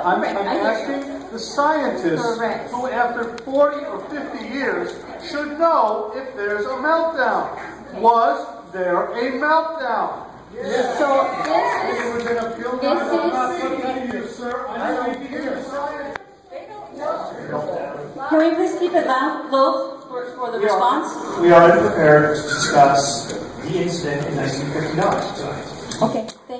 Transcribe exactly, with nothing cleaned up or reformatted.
I'm, Correct. I'm I hear asking the scientists Correct. who after forty or fifty years should know if there's a meltdown. Okay. Was there a meltdown? Yes. So They this, were going to kill this us. I'm not is- looking at you, sir. I don't care. can we please keep it loud, low for, for the response? We are prepared to discuss the incident in nineteen fifty-nine tonight. Okay.